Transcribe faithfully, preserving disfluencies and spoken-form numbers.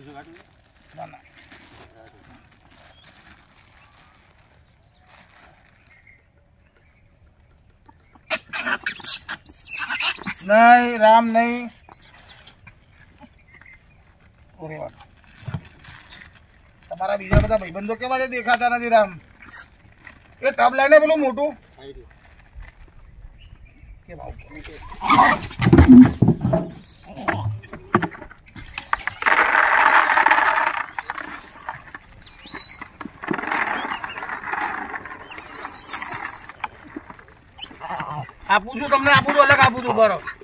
ના ના નહીં રામ નહીં તમારા બીજા બધા ભાઈબંધો કેવા છે દેખાતા નથી રામ એ ટબ લાઈને પેલું મોટું કે ભાવ આપું છું તમને આપું છું અલગ આપું છું બરો